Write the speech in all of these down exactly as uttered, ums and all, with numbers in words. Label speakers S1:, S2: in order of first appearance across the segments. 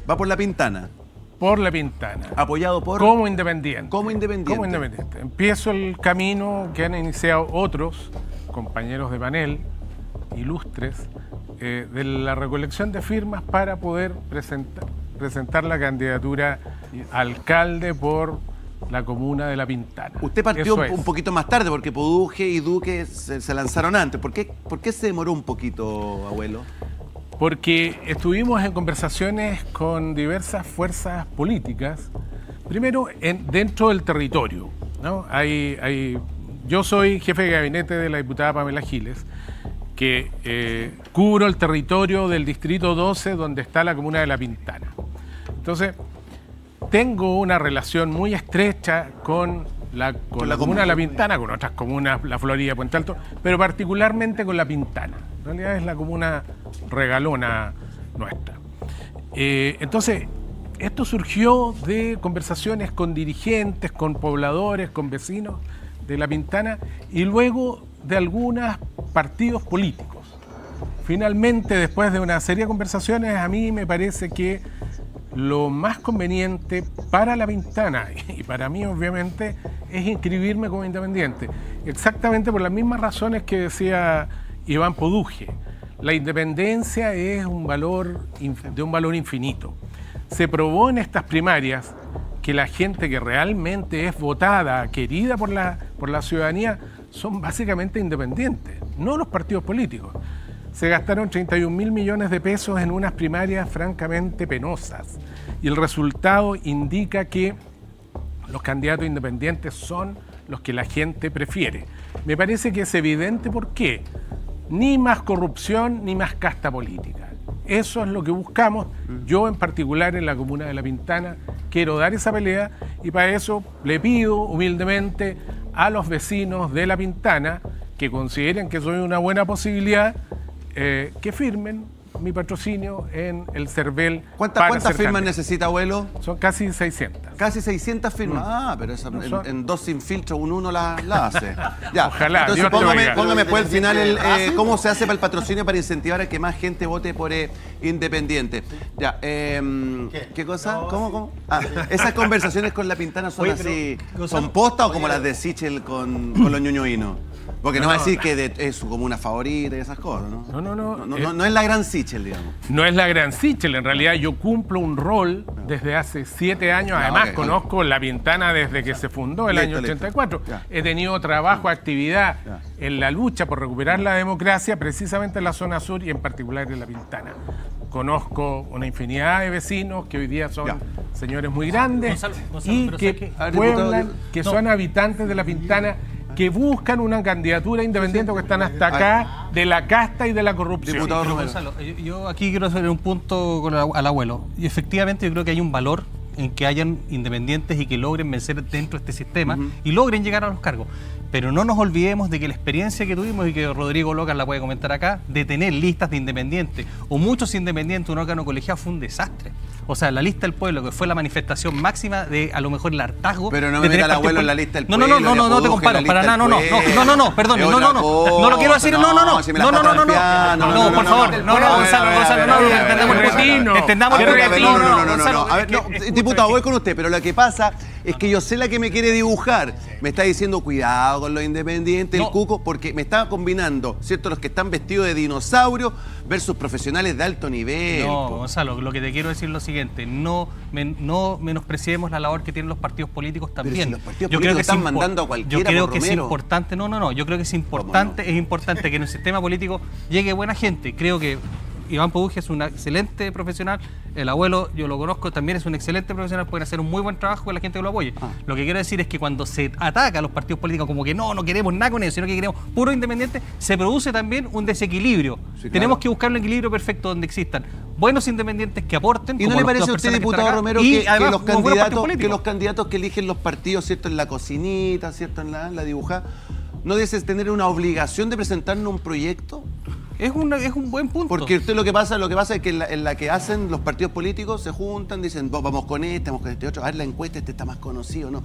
S1: Va por La Pintana.
S2: Por La Pintana.
S1: Apoyado por...
S2: Como independiente.
S1: Como independiente.
S2: Como independiente. Empiezo el camino que han iniciado otros compañeros de panel, ilustres, eh, de la recolección de firmas para poder presentar, presentar la candidatura a alcalde por la comuna de La Pintana.
S1: Usted partió un,
S2: es.
S1: un poquito más tarde porque Poduje y Duque se, se lanzaron antes. ¿Por qué, ¿Por qué se demoró un poquito, abuelo?
S2: Porque estuvimos en conversaciones con diversas fuerzas políticas, primero en, dentro del territorio, ¿no? Hay, hay, yo soy jefe de gabinete de la diputada Pamela Giles, que eh, cubro el territorio del distrito doce donde está la comuna de La Pintana. Entonces, tengo una relación muy estrecha con la, con
S1: con
S2: la
S1: la
S2: comuna de La
S1: comuna.
S2: Pintana, con otras comunas, La Florida, Puente Alto, pero particularmente con La Pintana. En realidad es la comuna regalona nuestra. Eh, entonces, esto surgió de conversaciones con dirigentes, con pobladores, con vecinos de La Pintana y luego de algunos partidos políticos. Finalmente, después de una serie de conversaciones, a mí me parece que lo más conveniente para La Pintana y para mí, obviamente, es inscribirme como independiente. Exactamente por las mismas razones que decía Iván Poduje. La independencia es un valor de un valor infinito. Se probó en estas primarias que la gente que realmente es votada, querida por la, por la ciudadanía, son básicamente independientes, no los partidos políticos. Se gastaron treinta y un mil millones de pesos en unas primarias francamente penosas y el resultado indica que los candidatos independientes son los que la gente prefiere. Me parece que es evidente por qué. Ni más corrupción ni más casta política. Eso es lo que buscamos. Yo en particular en la comuna de La Pintana quiero dar esa pelea y para eso le pido humildemente a los vecinos de La Pintana que consideren que soy una buena posibilidad eh, que firmen mi patrocinio en el CERVEL.
S1: ¿Cuántas, ¿cuántas firmas necesita, abuelo?
S2: Son casi seiscientas.
S1: Casi seiscientas firmas. Mm. Ah, pero esa, no en, en dos sin filtro, un uno la, la hace. Ya.
S2: Ojalá.
S1: Entonces
S2: Dios
S1: póngame, póngame después al final el, eh, cómo se hace para el patrocinio para incentivar a que más gente vote por eh, independiente. Ya. Eh, ¿Qué? ¿Qué cosa? No, ¿Cómo? Sí. ¿Cómo? Ah, esas conversaciones con La Pintana son Oye, así. Pero, ¿son posta o como las de Sichel con, con los ñuñuinos? Porque no, no va a decir que de, es su comuna favorita y esas cosas, ¿no?
S2: No, no, no.
S1: No, no, eh, no, no es la gran Sichel, digamos.
S2: No es la gran Sichel, en realidad yo cumplo un rol desde hace siete años. Además, no, okay, conozco okay. La Pintana desde que se fundó el listo, año ochenta y cuatro. He tenido trabajo, actividad ya. en la lucha por recuperar la democracia, precisamente en la zona sur y en particular en La Pintana. Conozco una infinidad de vecinos que hoy día son ya. señores muy grandes Gonzalo, Gonzalo, y que, que pueblan, que no. son habitantes de La Pintana, que buscan una candidatura independiente o que están hasta acá de la casta y de la corrupción.
S3: Diputado Romero. Gonzalo, yo, yo aquí quiero hacer un punto con el, al abuelo. Y efectivamente yo creo que hay un valor en que hayan independientes y que logren vencer dentro de este sistema uh-huh. y logren llegar a los cargos. Pero no nos olvidemos de que la experiencia que tuvimos y que Rodrigo Locas la puede comentar acá, de tener listas de independientes o muchos independientes, un órgano colegiado, fue un desastre. O sea, la lista del pueblo, que fue la manifestación máxima de, a lo mejor, el hartazgo.
S1: Pero no me meta al abuelo en la lista del pueblo.
S3: No, no, no, no, no te comparo, para nada, no, no, no, no, no, perdón, no, no, no, no lo quiero decir, no, no, no, no, no, no, no, no, por favor, no, no, Gonzalo, Gonzalo, no, entendamos el retino, entendamos el retino,
S1: no, no, no, no, a ver, no, diputado, voy con usted, pero lo que pasa es que yo sé la que me quiere dibujar. Me está diciendo, cuidado con los independientes, el cuco, porque me está combinando, ¿cierto? Los que están vestidos de dinosaurio versus profesionales de alto nivel.
S3: No, Gonzalo, lo que te quiero decir es lo siguiente, no, men, no menospreciemos la labor que tienen los partidos políticos también.
S1: Pero si los partidos
S3: yo
S1: políticos
S3: creo que
S1: están
S3: es
S1: mandando a cualquiera.
S3: Yo creo
S1: por
S3: que
S1: Romero.
S3: es importante, no, no, no, yo creo que es importante, no? es importante que en el sistema político llegue buena gente. Creo que Iván Poduje es un excelente profesional, el abuelo, yo lo conozco, también es un excelente profesional, pueden hacer un muy buen trabajo con la gente que lo apoye. Ah. Lo que quiero decir es que cuando se ataca a los partidos políticos como que no, no queremos nada con ellos, sino que queremos puro independiente, se produce también un desequilibrio. Sí, claro. Tenemos que buscar un equilibrio perfecto donde existan buenos independientes que aporten.
S1: ¿Y no le parece a usted, diputado Romero,
S3: y
S1: que,
S3: además,
S1: que, los candidatos, que los candidatos que eligen los partidos, ¿cierto? En la cocinita, ¿cierto? En la, en la dibujada, ¿no debe tener una obligación de presentarnos un proyecto?
S3: Es un, es un buen punto.
S1: Porque usted lo que pasa, lo que pasa es que en la, en la que hacen los partidos políticos se juntan, dicen, vamos con este, vamos con este otro, a ver la encuesta, este está más conocido, ¿no?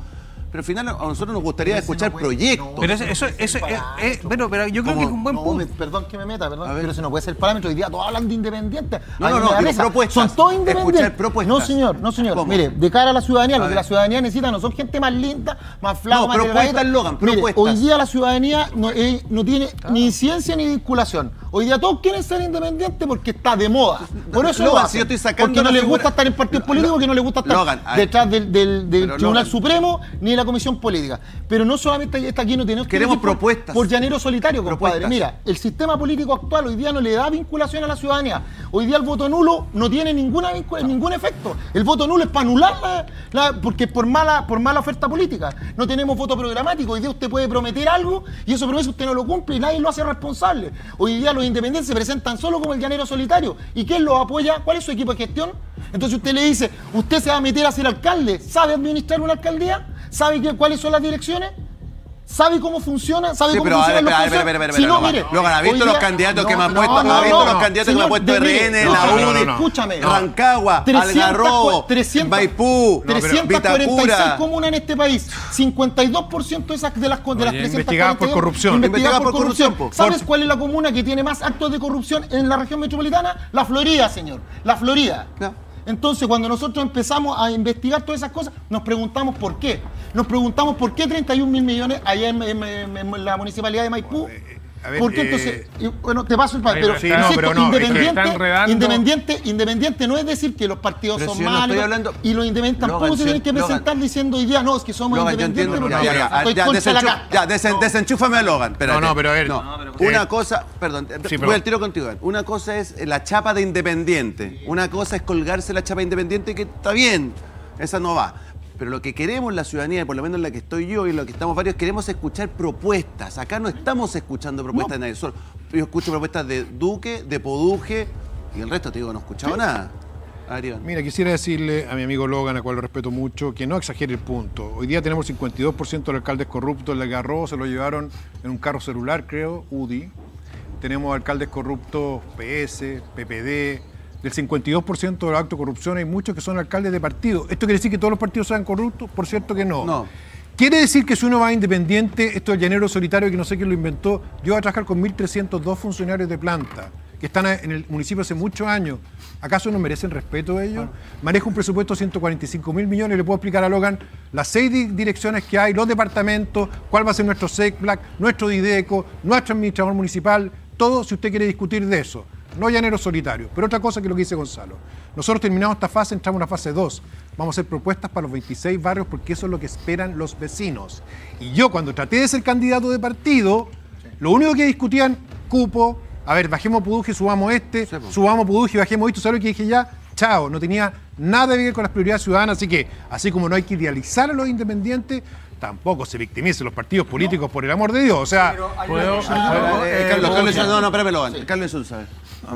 S1: pero al final a nosotros nos gustaría
S4: Pero ese
S1: escuchar
S4: no puede-
S1: proyectos.
S4: no,
S3: Pero eso, eso, eso es, es- bueno, pero yo creo
S1: ¿Cómo?
S3: que es un buen
S4: No,
S3: punto.
S4: me- perdón que me meta, perdón,
S1: A ver.
S4: pero ese no puede ser el parámetro. Hoy día todos hablan de independientes.
S1: No,
S4: A mí
S1: no,
S4: me
S1: no,
S4: da
S1: pero
S4: risa.
S1: propuestas.
S4: Son todos independientes.
S1: Escuchar propuestas.
S4: No, señor, no, señor.
S1: ¿Cómo?
S4: Mire, de cara a la ciudadanía,
S1: A
S4: lo que
S1: ver.
S4: la ciudadanía necesita no son gente más linda, más flaca,
S1: No,
S4: más
S1: propuestas,
S4: delgadita.
S1: Logan,
S4: Mire,
S1: propuestas.
S4: hoy día la ciudadanía no, eh, no tiene ni ciencia ni vinculación. Hoy día todos quieren ser independientes porque está de moda. Por eso
S1: Logan,
S4: lo hacen.
S1: si yo estoy sacando
S4: porque no
S1: la
S4: les
S1: figura-
S4: gusta estar en partidos políticos, porque no les gusta estar
S1: Logan, a-
S4: detrás del, del- del
S1: Pero,
S4: Tribunal
S1: Logan.
S4: Supremo ni de la Comisión Política. Pero no solamente está aquí, no tenemos que
S1: Queremos
S4: ir por-
S1: propuestas.
S4: Por llanero solitario, compadre.
S1: Propuestas.
S4: Mira, el sistema político actual hoy día no le da vinculación a la ciudadanía. Hoy día el voto nulo no tiene ninguna vincul- ningún efecto. El voto nulo es para anular la, la- porque por mala, por mala oferta política. No tenemos voto programático. Hoy día usted puede prometer algo y eso promesa usted no lo cumple y nadie lo hace responsable. Hoy día los independientes se presentan solo como el llanero solitario. ¿Y quién los apoya? ¿Cuál es su equipo de gestión? Entonces usted le dice, usted se va a meter a ser alcalde. ¿Sabe administrar una alcaldía? ¿Sabe qué, cuáles son las direcciones? ¿Sabe cómo funciona? ¿Sabe
S1: Sí,
S4: cómo
S1: pero a ver,
S4: funcionan los
S1: espera,
S4: consejos?
S1: espera, espera,
S4: Si no,
S1: Logan,
S4: mire,
S1: Logan, ¿ha
S4: hoy
S1: visto los
S4: día-
S1: candidatos que
S4: no,
S1: me han
S4: no,
S1: puesto?
S4: no,
S1: ¿Ha visto
S4: no,
S1: los candidatos que me ha
S4: señor,
S1: puesto
S4: de- mire,
S1: R N,
S4: no,
S1: la
S4: no,
S1: U N I?
S4: no, no. Escúchame.
S1: Rancagua,
S4: trescientos,
S1: Algarrobo,
S4: trescientos,
S1: Maipú,
S4: trescientos cuarenta y seis
S1: Vitacura.
S4: comunas en este país. cincuenta y dos por ciento de, esas, de las, de las
S2: Oye,
S4: trescientos
S2: investigadas por
S4: cuarenta y dos
S2: corrupción.
S4: Investigadas por
S1: Investigadas por
S4: corrupción.
S1: corrupción, po.
S4: ¿Sabes cuál es la comuna que tiene más actos de corrupción en la región metropolitana? La Florida, señor. La Florida.
S1: Ya.
S4: Entonces, cuando nosotros empezamos a investigar todas esas cosas, nos preguntamos por qué. Nos preguntamos por qué treinta y un mil millones allá en, en- en- en la municipalidad de Maipú.
S5: a ver,
S4: ¿Por qué
S5: eh,
S4: entonces? Y, bueno, te paso el padre,
S2: Ahí
S4: pero,
S2: no está.
S5: Sí, no,
S4: insisto,
S5: pero no, es que
S4: independiente,
S2: está enredando.
S4: independiente, independiente no es decir que los partidos
S1: Pero
S4: son
S1: si yo no
S4: malos
S1: estoy hablando-
S4: y los independientes tampoco
S1: Logan,
S4: se tienen
S1: si-
S4: que presentar
S1: Logan.
S4: diciendo hoy día no, es que somos
S1: Logan, yo
S4: independientes
S1: entiendo.
S4: porque
S1: Ya, ya, ya,
S4: estoy
S1: ya,
S4: contra la
S1: desenchu-
S4: casta.
S1: ya, desen- desenchúfame a Logan. Espérate.
S5: No, no, pero a ver.
S1: No,
S5: No, pero-
S1: una
S5: eh.
S1: cosa, perdón,
S5: Sí,
S1: voy
S5: pero-
S1: al tiro contigo. Iván. Una cosa es la chapa de independiente. Una cosa es colgarse la chapa de independiente, que está bien, esa no va. Pero lo que queremos la ciudadanía, por lo menos en la que estoy yo y lo que estamos varios, queremos escuchar propuestas. Acá no estamos escuchando propuestas de nadie. Solo, yo escucho propuestas de Duque, de Poduje y el resto, te digo, no he escuchado nada. A ver, Iván.
S5: Mira, quisiera decirle a mi amigo Logan, a cual lo respeto mucho, que no exagere el punto. Hoy día tenemos cincuenta y dos por ciento de alcaldes corruptos. El Algarrobo se lo llevaron en un carro celular, creo, U D I. Tenemos alcaldes corruptos P S, P P D. Del cincuenta y dos por ciento de los actos de corrupción hay muchos que son alcaldes de partidos. ¿Esto quiere decir que todos los partidos sean corruptos? Por cierto que no.
S1: No.
S5: Quiere decir que si uno va a independiente, esto del llanero solitario, que no sé quién lo inventó, yo voy a trabajar con mil trescientos dos funcionarios de planta, que están en el municipio hace muchos años. ¿Acaso no merecen respeto ellos? Manejo un presupuesto de ciento cuarenta y cinco mil millones, le puedo explicar a Logan las seis di- direcciones que hay, los departamentos, cuál va a ser nuestro SECPLAC, nuestro DIDECO, nuestro administrador municipal, todo si usted quiere discutir de eso. No llanero solitario. Pero otra cosa que lo que dice Gonzalo. Nosotros terminamos esta fase, entramos en una fase dos. Vamos a hacer propuestas para los veintiséis barrios porque eso es lo que esperan los vecinos. Y yo cuando traté de ser candidato de partido, lo único que discutían, cupo, a ver, bajemos Puduje, subamos este,
S1: Sí, po.
S5: subamos Puduje, bajemos esto, ¿sabes lo que dije ya? Chao, no tenía nada que ver con las prioridades ciudadanas, así que, así como no hay que idealizar a los independientes, tampoco se victimicen los partidos políticos, por el amor de Dios. O sea,
S2: ¿Puedo?
S1: Eh, eh, Carlos, Carlos,
S2: Logan.
S1: no, no, espérame, Logan. Carlos Insulza, a ver.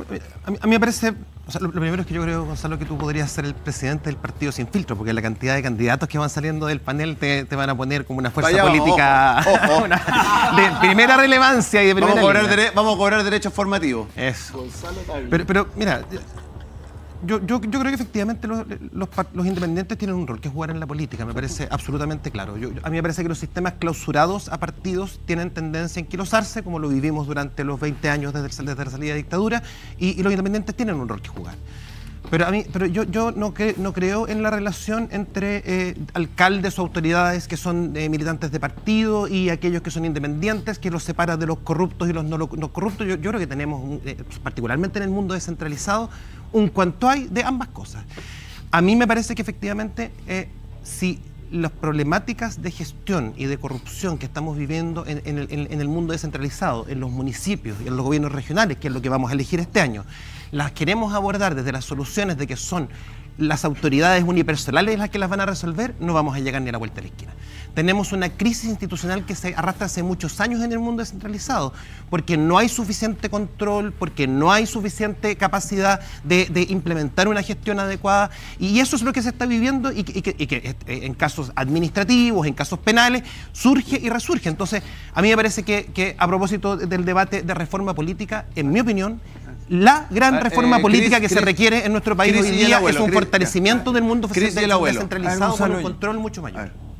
S6: A mí, a mí me parece, o sea, lo, lo primero es que yo creo, Gonzalo, que tú podrías ser el presidente del partido sin filtro, porque la cantidad de candidatos que van saliendo del panel te, te van a poner como una fuerza
S1: Vaya, vamos,
S6: política
S1: ojo, ojo.
S6: una- de primera relevancia y de primera
S1: Vamos a, cobrar
S6: línea.
S1: dere- vamos a cobrar derechos formativos.
S6: Eso. Pero, pero mira, yo, yo, yo creo que efectivamente los, los, par- los independientes tienen un rol que jugar en la política, me parece absolutamente claro. Yo- a mí me parece que los sistemas clausurados a partidos tienen tendencia a enquilosarse, como lo vivimos durante los veinte años desde, el- desde la salida de dictadura, y, y los independientes tienen un rol que jugar. Pero a mí, pero yo, yo no, cre- no creo en la relación entre eh, alcaldes o autoridades que son eh, militantes de partido y aquellos que son independientes, que los separa de los corruptos y los no, lo- no corruptos. Yo, yo creo que tenemos, un, eh, particularmente en el mundo descentralizado, un cuanto hay de ambas cosas. A mí me parece que efectivamente, eh, si las problemáticas de gestión y de corrupción que estamos viviendo en, en el, en- en el mundo descentralizado, en los municipios y en los gobiernos regionales, que es lo que vamos a elegir este año, las queremos abordar desde las soluciones de que son las autoridades unipersonales las que las van a resolver, no vamos a llegar ni a la vuelta de la esquina. Tenemos una crisis institucional que se arrastra hace muchos años en el mundo descentralizado, porque no hay suficiente control, porque no hay suficiente capacidad de, de implementar una gestión adecuada, y eso es lo que se está viviendo y que, y que- y que, eh, en casos administrativos, en casos penales, surge y resurge. Entonces, a mí me parece que, que a propósito del debate de reforma política, en mi opinión, la gran
S1: Ah,
S6: reforma
S1: eh,
S6: política
S1: Cris-
S6: que se
S1: Cris-
S6: requiere en nuestro país
S1: Cris
S6: hoy
S1: y el
S6: día
S1: abuelo,
S6: es un
S1: Cris-
S6: fortalecimiento del mundo
S1: Cris y el
S6: des-
S1: abuelo.
S6: descentralizado
S7: A ver,
S6: con un
S7: Gonzalo,
S6: control mucho
S1: A
S6: mayor.
S1: ver.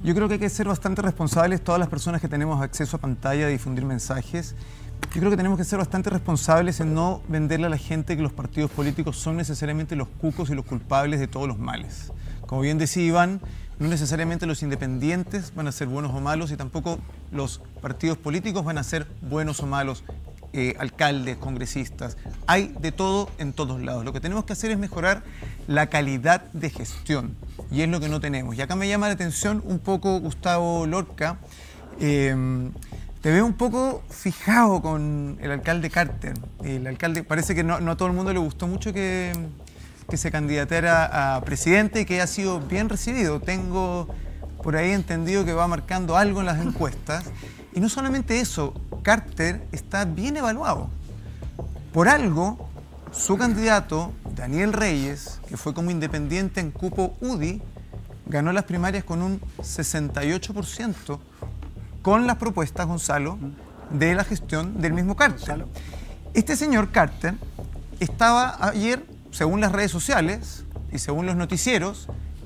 S7: Yo creo que hay que ser bastante responsables todas las personas que tenemos acceso a pantalla, a difundir mensajes. Yo creo que tenemos que ser bastante responsables en no venderle a la gente que los partidos políticos son necesariamente los cucos y los culpables de todos los males. Como bien decía Iván, no necesariamente los independientes van a ser buenos o malos y tampoco los partidos políticos van a ser buenos o malos, eh, alcaldes, congresistas. Hay de todo en todos lados. Lo que tenemos que hacer es mejorar la calidad de gestión y es lo que no tenemos. Y acá me llama la atención un poco Gustavo Lorca. Eh, te veo un poco fijado con el alcalde Carter. El alcalde, parece que no, no a todo el mundo le gustó mucho que... que se candidatara a presidente y que ha sido bien recibido. Tengo por ahí entendido que va marcando algo en las encuestas. Y no solamente eso, Carter está bien evaluado. Por algo, su candidato, Daniel Reyes, que fue como independiente en cupo U D I, ganó las primarias con un sesenta y ocho por ciento con las propuestas, Gonzalo, de la gestión del mismo Carter. Este señor Carter estaba ayer, según las redes sociales y según los noticieros,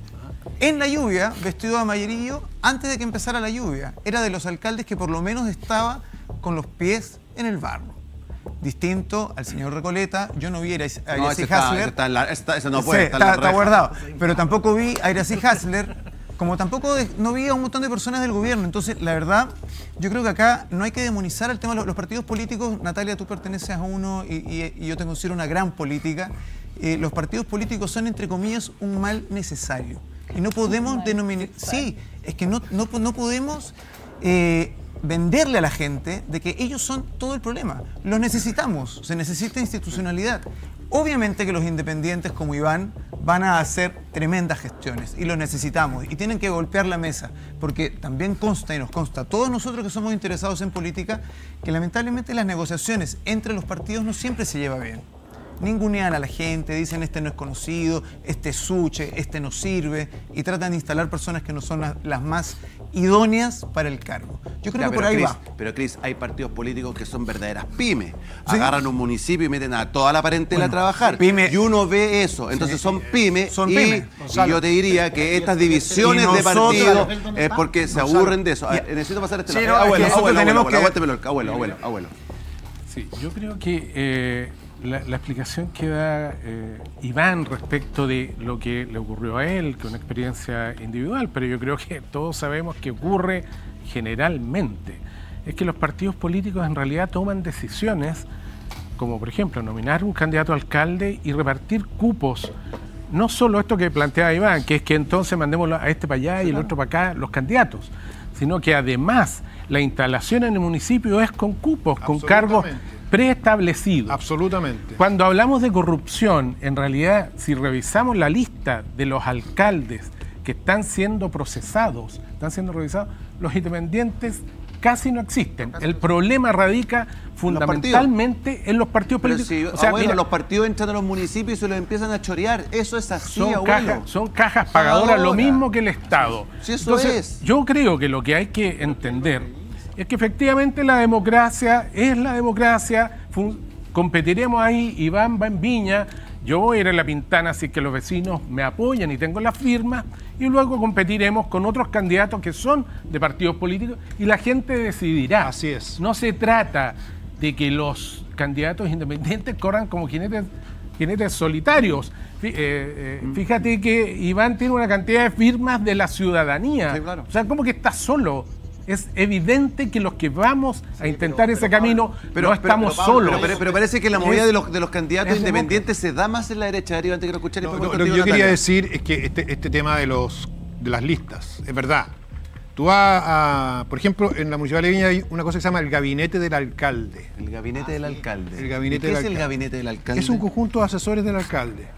S7: en la lluvia, vestido de amarillo, antes de que empezara la lluvia. Era de los alcaldes que por lo menos estaba con los pies en el barro. Distinto al señor Recoleta, yo no vi a Iracy
S1: No, ese está, ese está en la, ese, ese no puede,
S7: sí,
S1: está, en la
S7: está, está
S1: reja.
S7: guardado. Pero tampoco vi a Iracy Hasler, como tampoco de, no vi a un montón de personas del gobierno. Entonces, la verdad, yo creo que acá no hay que demonizar el tema de los, los partidos políticos. Natalia, tú perteneces a uno y, y, y yo te considero una gran política. Eh, los partidos políticos son, entre comillas, un mal necesario. Y no podemos denominar... Sí, es que no, no, no podemos eh, venderle a la gente de que ellos son todo el problema. Los necesitamos, se necesita institucionalidad. Obviamente que los independientes como Iván van a hacer tremendas gestiones y los necesitamos y tienen que golpear la mesa porque también consta y nos consta a todos nosotros que somos interesados en política que lamentablemente las negociaciones entre los partidos no siempre se lleva bien. Ningunean a la gente, dicen este no es conocido, este es suche, este no sirve y tratan de instalar personas que no son las, las más idóneas para el cargo. Yo creo
S1: Ya,
S7: que por
S1: pero
S7: ahí
S1: Cris,
S7: va.
S1: Pero Cris, hay partidos políticos que son verdaderas pymes. ¿Sí? Agarran un municipio y meten a toda la parentela bueno, a trabajar. Pyme, y uno ve eso. Entonces sí, son pymes.
S7: Son
S1: y,
S7: pymes.
S1: Y yo te diría que estas divisiones de partidos es porque se aburren de eso. A ver, necesito pasar este
S7: sí,
S1: lado.
S7: No,
S1: abuelo,
S7: es que
S1: abuelo,
S7: tenemos
S1: abuelo,
S7: que...
S1: abuelo, abuelo, abuelo, abuelo.
S2: Sí, yo creo que eh, la, la explicación que da eh, Iván respecto de lo que le ocurrió a él, que es una experiencia individual, pero yo creo que todos sabemos que ocurre generalmente, es que los partidos políticos en realidad toman decisiones, como por ejemplo nominar un candidato a alcalde y repartir cupos. No solo esto que plantea Iván, que es que entonces mandemos a este para allá y el otro para acá, los candidatos, sino que además la instalación en el municipio es con cupos, con cargos preestablecidos.
S5: Absolutamente.
S2: Cuando hablamos de corrupción, en realidad, si revisamos la lista de los alcaldes que están siendo procesados, están siendo revisados, los independientes casi no existen. El problema radica fundamentalmente en los partidos políticos.
S1: Sí, o sea, abuelo, mira, los partidos entran a los municipios y se los empiezan a chorear. Eso es así,
S2: son
S1: abuelo.
S2: Cajas, son cajas pagadoras, Ahora. lo mismo que el Estado.
S1: Sí, eso
S2: Entonces,
S1: es.
S2: Yo creo que lo que hay que entender es que efectivamente la democracia es la democracia. Competiremos ahí, Iván va en Viña, yo voy a ir a La Pintana si es que los vecinos me apoyan y tengo las firmas, y luego competiremos con otros candidatos que son de partidos políticos y la gente decidirá.
S5: Así es.
S2: No se trata de que los candidatos independientes corran como jinetes, jinetes solitarios. Eh, eh, fíjate que Iván tiene una cantidad de firmas de la ciudadanía.
S1: Sí, claro.
S2: O sea, como que está solo. Es evidente que los que vamos a intentar pero, ese pero, camino
S1: pero,
S2: no estamos
S1: pero,
S2: solos.
S1: Pero, pero, pero parece que la movida es, de, los, de los candidatos independientes se da más en la derecha. Darío, antes quiero escuchar
S5: no,
S1: y
S5: no, Lo que yo quería Natalia. decir es que este, este tema de, los, de las listas, es verdad. Tú vas a, por ejemplo, en la Municipalidad de Viña hay una cosa que se llama el gabinete del alcalde.
S1: El gabinete ah, del alcalde.
S5: El gabinete
S1: ¿Qué
S5: del
S1: es
S5: alcalde?
S1: el gabinete del alcalde?
S5: Es un conjunto de asesores del alcalde.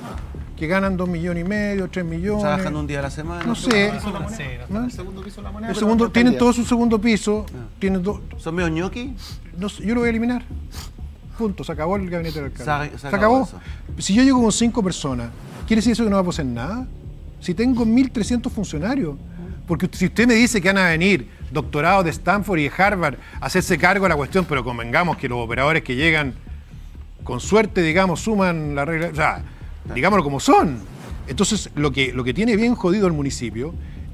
S5: Que ganan dos millones y medio, tres millones.
S1: ¿Trabajan un día a la semana?
S5: No sé.
S4: ¿No? El segundo piso de la moneda.
S5: El segundo, tienen todo su segundo piso. No. Tienen do...
S1: ¿Son medio ñoqui?
S5: No, yo lo voy a eliminar. Punto. Se acabó el gabinete del alcalde.
S1: Se,
S5: se,
S1: se
S5: acabó.
S1: acabó
S5: si yo llego con cinco personas, ¿quiere decir eso que no va a pasar nada? Si tengo mil trescientos funcionarios. Porque si usted me dice que van a venir doctorados de Stanford y de Harvard a hacerse cargo de la cuestión, pero convengamos que los operadores que llegan, con suerte, digamos, suman la regla. O sea, digámoslo como son. Entonces, lo que, lo que tiene bien jodido el municipio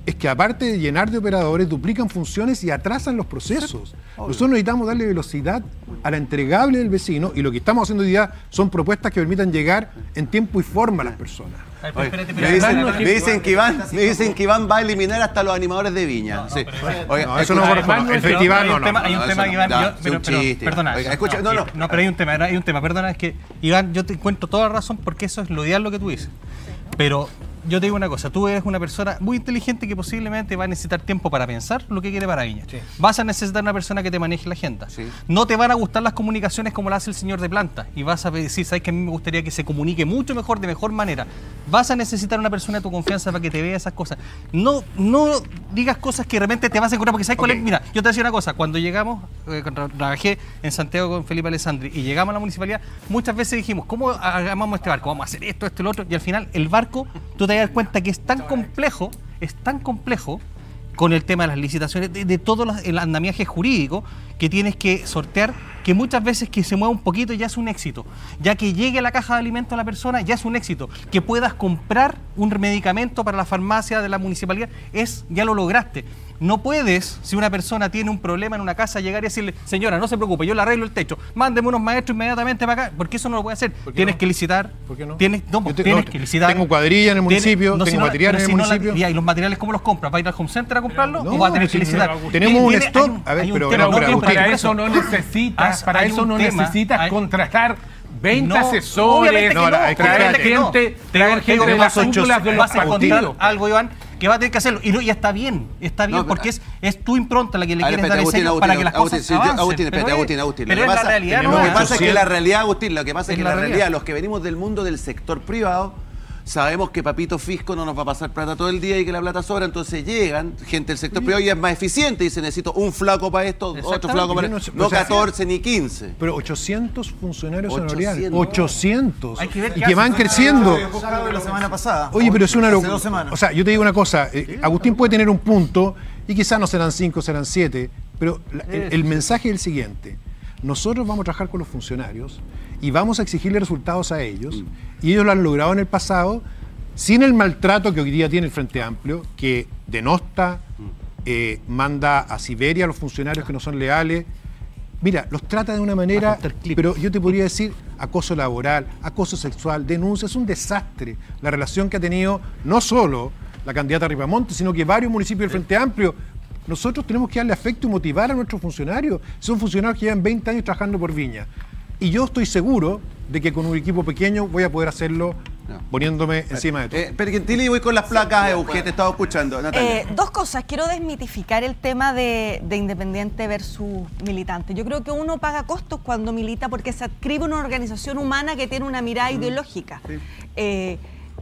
S5: es que aparte de llenar de operadores, duplican funciones y atrasan los procesos. Nosotros necesitamos darle velocidad a la entregable del vecino y lo que estamos haciendo hoy día son propuestas que permitan llegar en tiempo y forma a las personas.
S1: Oye, me, dicen, me, dicen que Iván, me dicen que Iván va a eliminar hasta los animadores de Viña. No, no, sí. Oiga,
S5: no, eso no corresponde. El festival no, no.
S3: Hay un tema, Iván, yo, pero, pero, perdona.
S1: Oiga, escucha, no, no.
S3: No, pero hay un tema, hay un tema, perdona, es que, Iván, yo te encuentro toda la razón porque eso es lo ideal lo que tú dices. Pero yo te digo una cosa, tú eres una persona muy inteligente que posiblemente va a necesitar tiempo para pensar lo que quiere para Viña. Sí. Vas a necesitar una persona que te maneje la agenda. Sí. No te van a gustar las comunicaciones como las hace el señor de planta. Y vas a decir, sabes que a mí me gustaría que se comunique mucho mejor, de mejor manera. Vas a necesitar una persona de tu confianza para que te vea esas cosas. No, no digas cosas que de repente te vas a encontrar, porque sabes okay. cuál es. Mira, yo te decía una cosa, cuando llegamos, eh, cuando trabajé en Santiago con Felipe Alessandri y llegamos a la municipalidad, muchas veces dijimos, ¿cómo hagamos este barco? Vamos a hacer esto, esto y lo otro. Y al final, el barco, tú te das cuenta que es tan complejo, es tan complejo con el tema de las licitaciones, de, de todo los, el andamiaje jurídico que tienes que sortear, que muchas veces que se mueva un poquito ya es un éxito. Ya que llegue a la caja de alimentos a la persona, ya es un éxito. Que puedas comprar un medicamento para la farmacia de la municipalidad, es ya lo lograste. No puedes, si una persona tiene un problema en una casa, llegar y decirle, señora, no se preocupe, yo le arreglo el techo, mándeme unos maestros inmediatamente para acá, porque eso no lo puede hacer. Tienes no? que licitar.
S5: ¿Por qué no?
S3: Tienes, no,
S5: te,
S3: tienes
S5: no,
S3: que licitar.
S5: Tengo cuadrilla en el municipio,
S3: no,
S5: tengo
S3: si no,
S5: materiales en el
S3: si
S5: municipio.
S3: No la, ¿y los materiales cómo los compras? ¿Va a ir al home center a comprarlo no, o va a tener que licitar?
S5: Tenemos un stock. A ver, pero
S2: para eso no necesitas, para eso no necesitas contratar veinte
S3: no,
S2: asesores,
S3: no,
S2: traer
S3: traer
S2: gente, traer gente de las cúpulas de los
S3: vas a encontrar
S2: partidos.
S3: Algo, Iván, que va a tener que hacerlo. Y, no, y está bien, está bien, no, porque es, es tu impronta la que le quieres dar ese para que las
S1: Agustín,
S3: cosas avancen.
S1: Agustín, espérate, Agustín, Agustín.
S3: Pero es la realidad,
S1: Lo que pasa es que la realidad, Agustín, lo que pasa es que la realidad, los que venimos del mundo del sector privado, sabemos que Papito Fisco no nos va a pasar plata todo el día y que la plata sobra, entonces llegan gente del sector privado y es más eficiente y dice, necesito un flaco para esto, otro flaco para esto, no, no catorce ni quince.
S5: Pero ochocientos funcionarios honorariales, ochocientos, y que, que van creciendo.
S7: La semana pasada.
S5: Oye, pero es una locura. O sea, yo te digo una cosa, eh, Agustín puede tener un punto y quizás no serán cinco, serán siete, pero la, el, el mensaje es el siguiente. Nosotros vamos a trabajar con los funcionarios y vamos a exigirle resultados a ellos, mm. y ellos lo han logrado en el pasado, sin el maltrato que hoy día tiene el Frente Amplio, que denosta, mm. eh, manda a Siberia a los funcionarios que no son leales. Mira, los trata de una manera, pero yo te podría decir acoso laboral, acoso sexual, denuncia, es un desastre la relación que ha tenido no solo la candidata Ripamonte, sino que varios municipios del Frente Amplio. Nosotros tenemos que darle afecto y motivar a nuestros funcionarios. Son funcionarios que llevan veinte años trabajando por Viña. Y yo estoy seguro de que con un equipo pequeño voy a poder hacerlo no. poniéndome encima de todo.
S1: Eh, Pergentili, voy con las placas, Eugenio, te estaba escuchando. Natalia.
S8: Eh, dos cosas. Quiero desmitificar el tema de, de independiente versus militante. Yo creo que uno paga costos cuando milita porque se adscribe una organización humana que tiene una mirada mm. ideológica. Sí. Eh,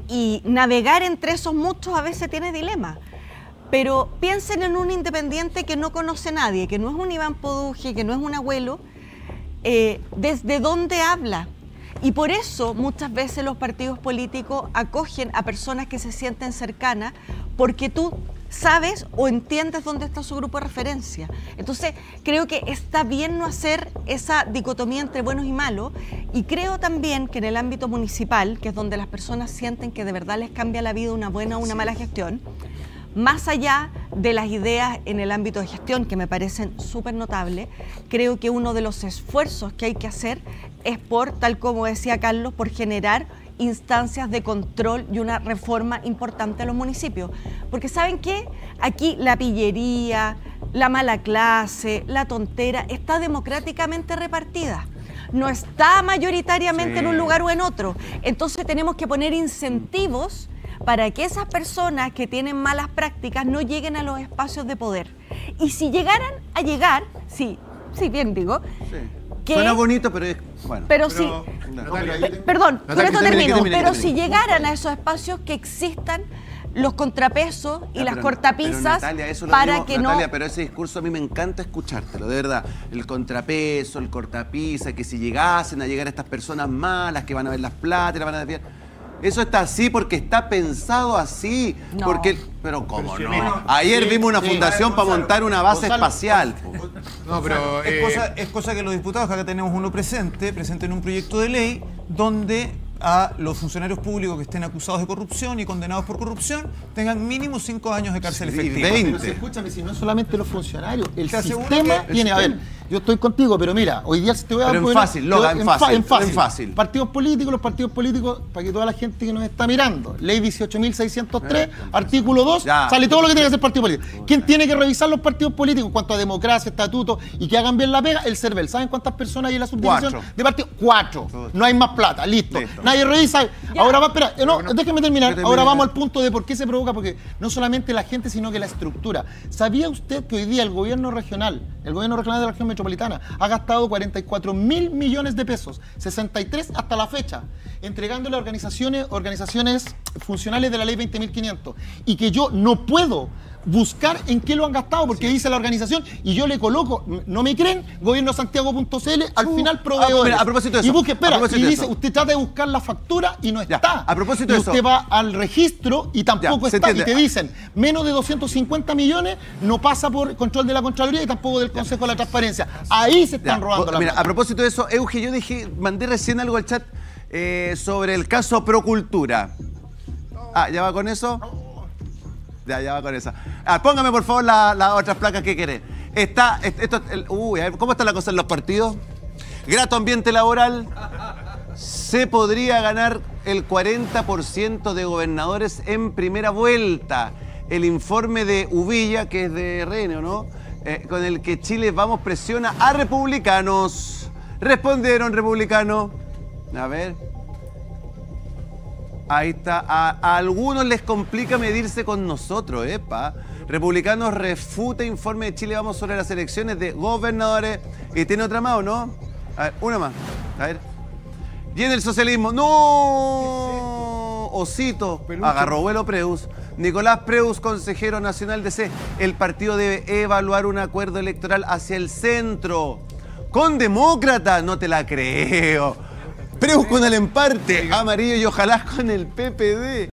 S8: y navegar entre esos muchos a veces tiene dilemas. Pero piensen en un independiente que no conoce a nadie, que no es un Iván Poduje, que no es un abuelo, eh, desde dónde habla. Y por eso muchas veces los partidos políticos acogen a personas que se sienten cercanas, porque tú sabes o entiendes dónde está su grupo de referencia. Entonces, creo que está bien no hacer esa dicotomía entre buenos y malos, y creo también que en el ámbito municipal, que es donde las personas sienten que de verdad les cambia la vida una buena o una mala gestión, más allá de las ideas en el ámbito de gestión, que me parecen súper notables, creo que uno de los esfuerzos que hay que hacer es por, tal como decía Carlos, por generar instancias de control y una reforma importante a los municipios. Porque ¿saben qué? Aquí la pillería, la mala clase, la tontera, está democráticamente repartida. No está mayoritariamente sí. en un lugar o en otro. Entonces tenemos que poner incentivos para que esas personas que tienen malas prácticas no lleguen a los espacios de poder. Y si llegaran a llegar, sí, sí, bien digo,
S1: sí. que... Suena bonito, pero es... Bueno,
S8: pero, pero sí, no, Natalia, pe perdón, Natalia, con esto termino, termine, pero termine. Si llegaran a esos espacios que existan los contrapesos y ya, las pero, cortapisas pero Natalia, eso lo
S1: para
S8: digo,
S1: que
S8: Natalia,
S1: no... pero ese discurso a mí me encanta escuchártelo, de verdad. El contrapeso, el cortapisa, que si llegasen a llegar a estas personas malas que van a ver las plata y las van a desviar... Eso está así porque está pensado así. No. Porque, pero ¿cómo pero no? Ayer vimos una fundación sí, para montar una base Gonzalo, espacial.
S7: No, pero es, eh, cosa, es cosa que los diputados, que acá tenemos uno presente, presente en un proyecto de ley donde a los funcionarios públicos que estén acusados de corrupción y condenados por corrupción tengan mínimo cinco años de cárcel
S1: Sí,
S7: efectiva.
S1: veinte.
S4: Pero si, escúchame, si no es solamente los funcionarios, el
S7: Te aseguro
S4: sistema
S7: que-
S4: tiene,
S7: el
S4: a ver,
S7: sistema.
S4: yo estoy contigo, pero mira, hoy día te voy a
S1: Pero en
S4: poner-
S1: fácil, Logan, en
S4: fa-
S1: fácil,
S4: en fácil.
S1: en fácil.
S4: Partidos políticos, los partidos políticos, para que toda la gente que nos está mirando, ley dieciocho mil seiscientos tres, artículo dos,
S1: Ya.
S4: sale todo lo que tiene que hacer partido político. ¿Quién tiene que revisar los partidos políticos en cuanto a democracia, estatutos y que hagan bien la pega? El CERVEL. ¿Saben cuántas personas hay en la subdivisión
S1: Cuatro.
S4: de partidos? Cuatro. No hay más plata, listo.
S1: Listo.
S4: Nadie revisa. Ahora va, espera, eh, no, déjeme terminar.
S1: Déjeme
S4: Ahora
S1: terminar.
S4: vamos al punto de por qué se provoca, porque no solamente la gente, sino que la estructura. ¿Sabía usted que hoy día el gobierno regional, el gobierno regional de la región metropolitana, ha gastado cuarenta y cuatro mil millones de pesos, sesenta y tres hasta la fecha, entregándole a organizaciones, organizaciones funcionales de la ley veinte mil quinientos? Y que yo no puedo buscar en qué lo han gastado, porque dice la organización y yo le coloco, ¿no me creen? gobierno santiago punto c l, al final proveedores.
S1: Ah, mira, a propósito de
S4: y
S1: eso,
S4: busque,
S1: a
S4: espera,
S1: propósito
S4: y
S1: de
S4: dice,
S1: eso.
S4: usted trata de buscar la factura y no
S1: Ya,
S4: está.
S1: a propósito
S4: y
S1: de eso.
S4: usted va al registro y tampoco
S1: Ya, se
S4: está. Y
S1: entiende.
S4: te dicen, menos de doscientos cincuenta millones no pasa por control de la Contraloría y tampoco del Consejo de la Transparencia. Ahí se están
S1: Ya,
S4: robando
S1: bo-
S4: la
S1: Mira,
S4: plata.
S1: a propósito de eso, Euge, yo dije, mandé recién algo al chat eh, sobre el caso Procultura. Ah, ¿ya va con eso? Ya, ya va con esa. Ah, póngame por favor las la otras placas que querés. Está, est- esto, el- uy, a ver, ¿cómo está la cosa en los partidos? Grato ambiente laboral. Se podría ganar el cuarenta por ciento de gobernadores en primera vuelta. El informe de Uvilla, que es de R N, ¿o no? Eh, con el que Chile Vamos presiona a republicanos. Respondieron republicanos. A ver. Ahí está. A, a algunos les complica medirse con nosotros, epa. Republicanos refuta informe de Chile Vamos sobre las elecciones de gobernadores. Y tiene otra más, ¿o no? A ver, una más. A ver. Y en el socialismo, ¡no! Osito, agarró vuelo Preus. Nicolás Preus, consejero nacional de C. El partido debe evaluar un acuerdo electoral hacia el centro. Con demócratas, no te la creo. Preus con el emparte, amarillo y ojalá con el P P D.